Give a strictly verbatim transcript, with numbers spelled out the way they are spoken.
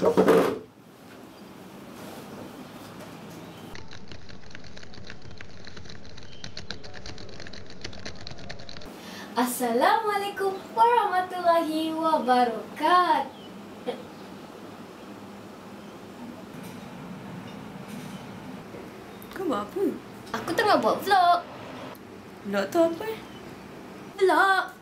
Assalamualaikum warahmatullahi wabarakatuh. Kau buat apa? Aku tengah buat vlog. Vlog tu apa? Vlog.